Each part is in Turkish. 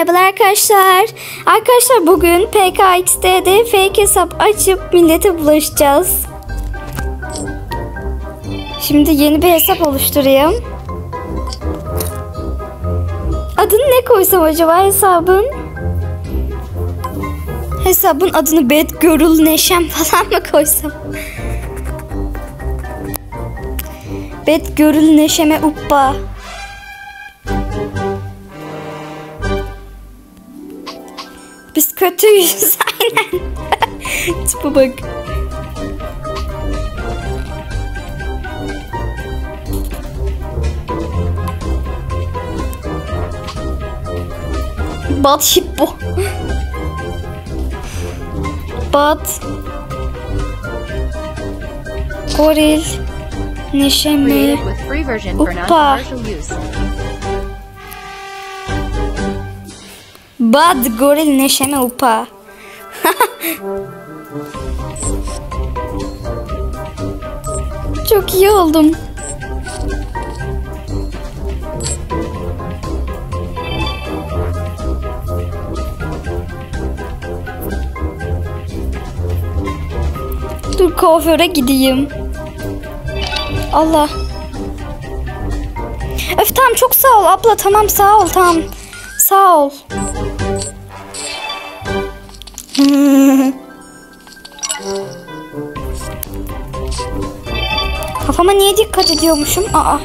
Merhabalar arkadaşlar. Arkadaşlar bugün PKXD'de fake hesap açıp millete bulaşacağız. Şimdi yeni bir hesap oluşturayım. Adını ne koysam acaba hesabın? Hesabın adını Bad Girl Neşem falan mı koysam? Bad Girl Neşeme Uppa. Biz kötüyüz aynen. Tipe bak. Bad Hippo. Bad Goril Neşeme Uppa. Bad Goril Neşeme Uppa. Çok iyi oldum. Dur kuaföre gideyim. Allah. Öf tamam çok sağ ol abla, tamam sağ ol, tamam. Sağ ol. Kafama niye dikkat ediyormuşum? Aa.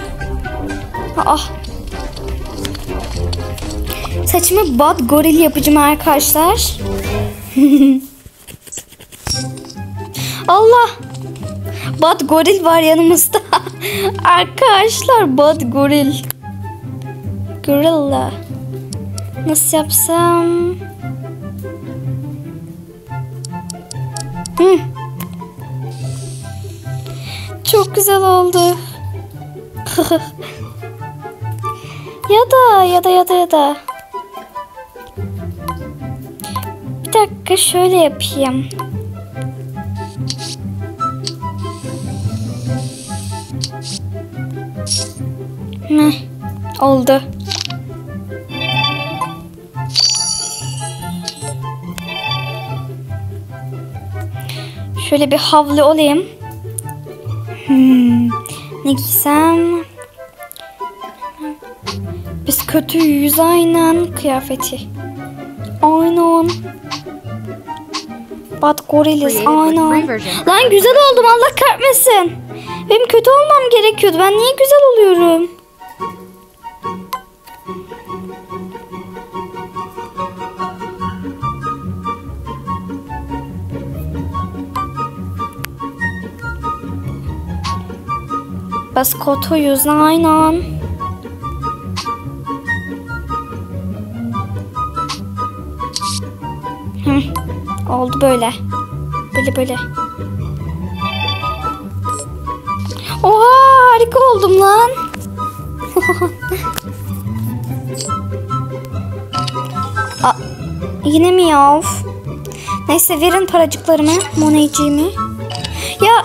Saçımı bad goril yapacağım arkadaşlar. Allah. Bad goril var yanımızda. Arkadaşlar bad goril. Gorilla. Nasıl yapsam? Çok güzel oldu. ya da. Bir dakika şöyle yapayım. Oldu. Şöyle bir havlu olayım. Ne giysem? Biz kötüyüz aynen kıyafeti. Aynen. Bad goriliz aynen. Lan güzel oldum, Allah kahretmesin. Benim kötü olmam gerekiyordu. Ben niye güzel oluyorum? Biz kötüyüz aynen. Oldu böyle. Böyle. Oha harika oldum lan. Yine mi ya? Of. Neyse verin paracıklarımı, moneciğimi. Ya.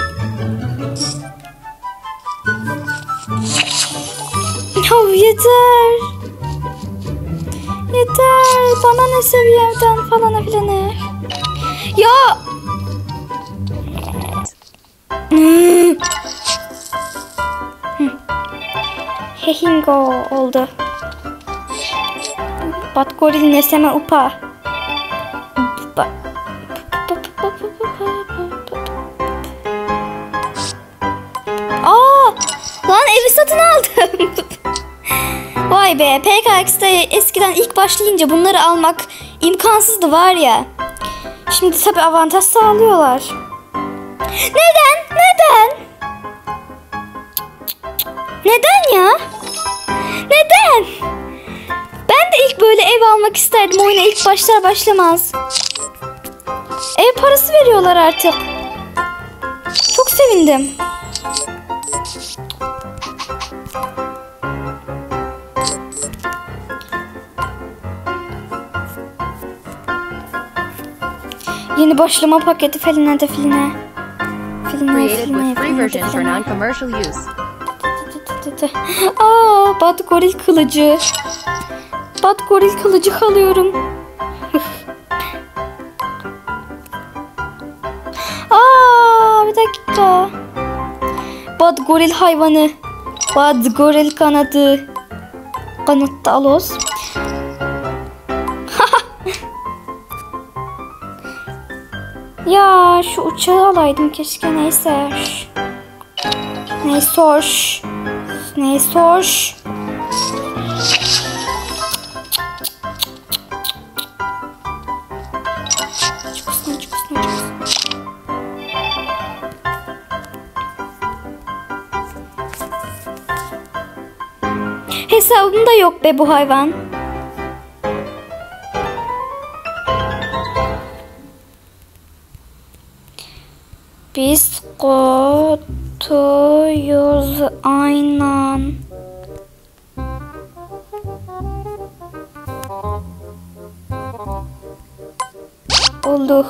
Yeter. Bana ne seviyemden falan filan. Ya. Hehingo oldu. Bad Goril Neşeme Uppa. Lan evi satın aldım. Vay be, PKX'de eskiden ilk başlayınca bunları almak imkansızdı var ya. Şimdi tabi avantaj sağlıyorlar. Neden? Neden ya? Neden? Ben de ilk böyle ev almak isterdim oyuna ilk başlamaz. Ev parası veriyorlar artık. Çok sevindim. Yeni başlama paketi filine. Created with free version for non-commercial use. Bad goril kılıcı. Bat goril kılıcı alıyorum. Bir dakika. Bat goril hayvanı. Bat goril kanadı. Kanatlı aloz. Ya şu uçağı alaydım keşke, neyse. Neyse hoş. Neyse hoş. Hesabımda yok be bu hayvan. Biz kotuyuz aynen. Oldu.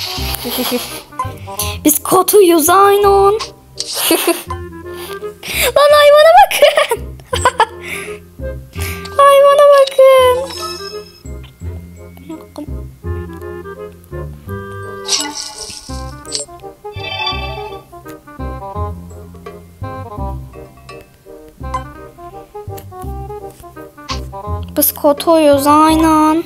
Biz kotuyuz aynen. Lan hayvana bakın. Hayvana bakın. Biz kotuyuz aynen.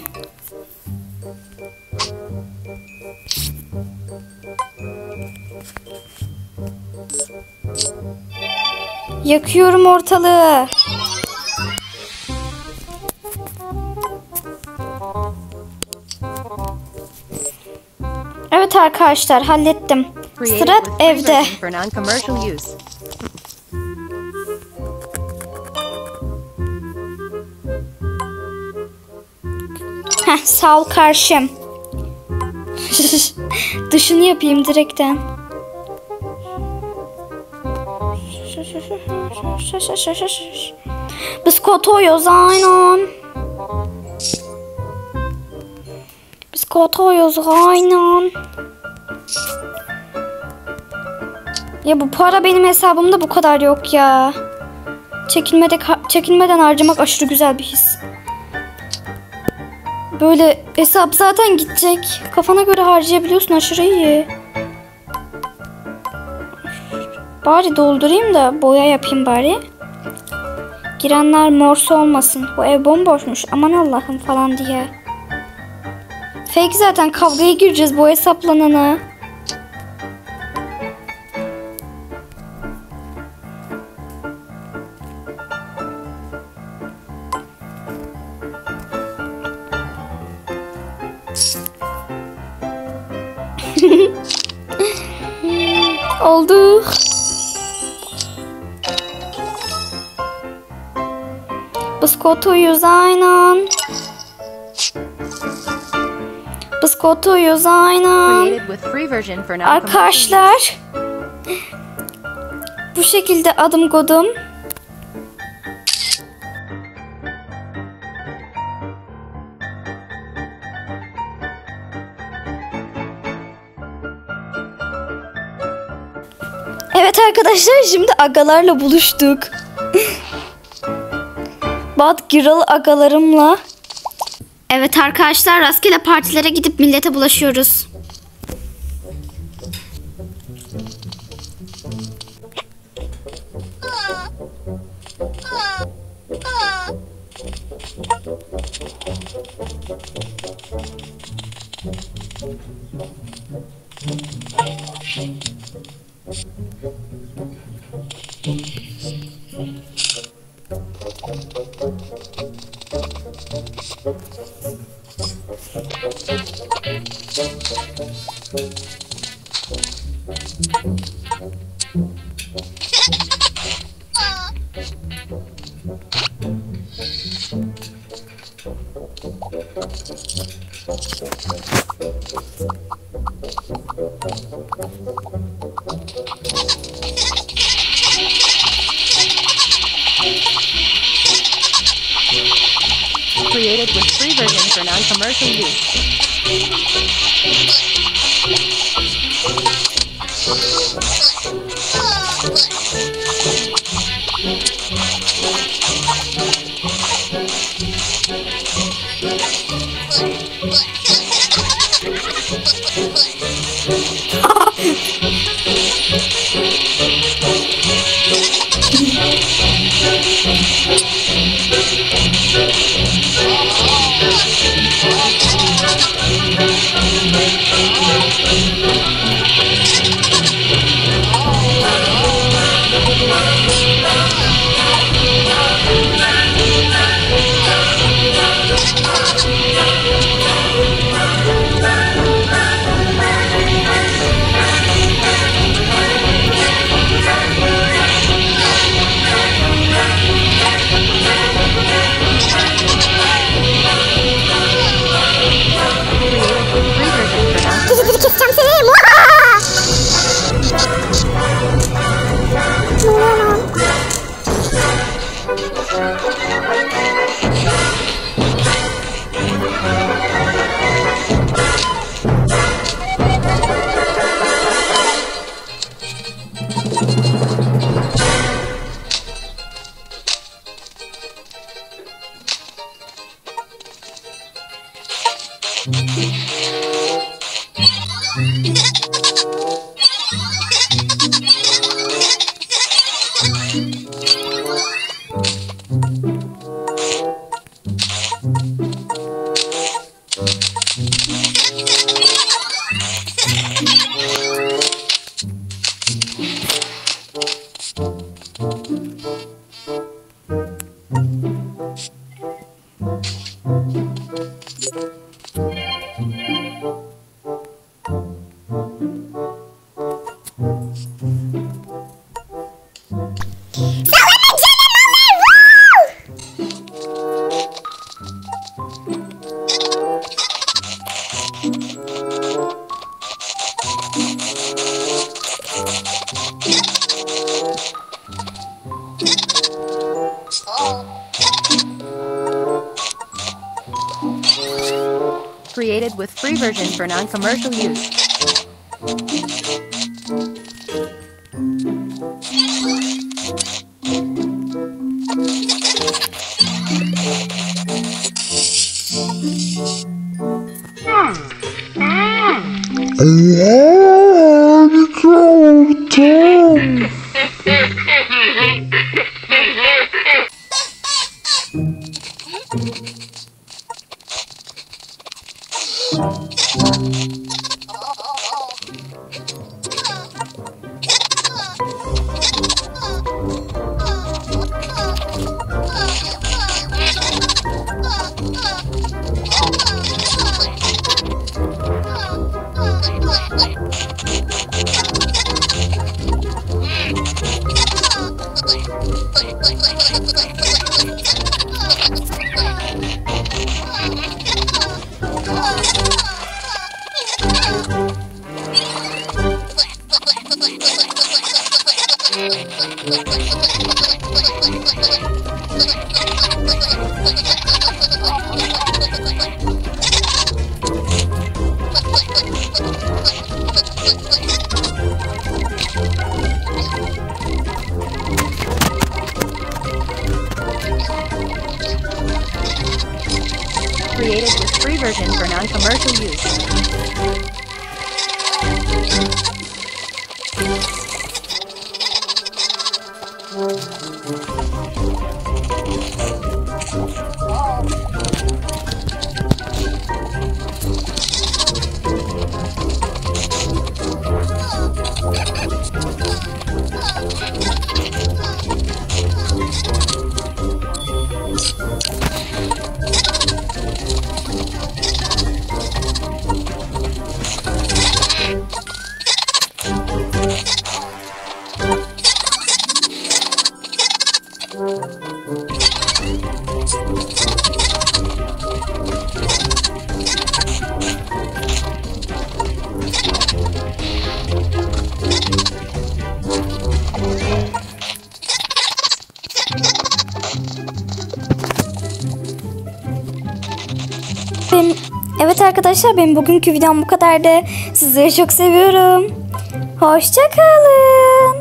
Yakıyorum ortalığı. Evet arkadaşlar, hallettim. Sıra evde. Sağ ol karşım. Dışını yapayım direkten. Biz kotuyuz aynen. Biz kotuyuz aynen. Ya bu para benim hesabımda bu kadar yok ya. Çekinmeden harcamak aşırı güzel bir his. Böyle hesap zaten gidecek. Kafana göre harcayabiliyorsun, aşırı iyi. Bari doldurayım da boya yapayım bari. Girenler morse olmasın. Bu ev bomboşmuş. Aman Allah'ım falan diye. Fake zaten, kavgaya gireceğiz bu hesaplanana. Oldu. Biz kotuyuz aynen. Biz kotuyuz aynen. Arkadaşlar, bu şekilde adım kodum. Evet arkadaşlar, şimdi agalarla buluştuk. Bat Giral agalarımla. Evet arkadaşlar, rastgele partilere gidip millete bulaşıyoruz. Created with free version for non-commercial use. Created with free version for non-commercial use. Created with free version for non-commercial use. Evet arkadaşlar, benim bugünkü videom bu kadardı. Sizleri çok seviyorum. Hoşça kalın.